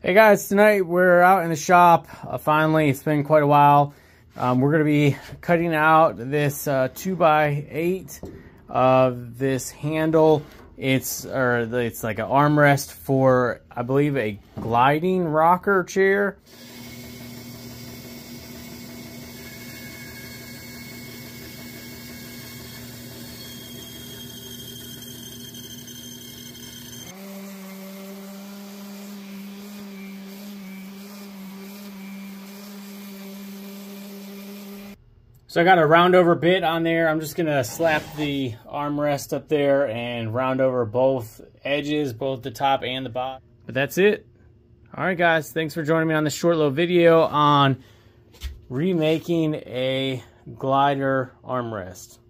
Hey guys, tonight we're out in the shop. Finally, it's been quite a while. We're going to be cutting out this 2x8 of this handle. It's like an armrest for, I believe, a gliding rocker chair. So I got a round over bit on there. I'm just gonna slap the armrest up there and round over both edges, both the top and the bottom. But that's it. All right, guys, thanks for joining me on this short little video on remaking a glider armrest.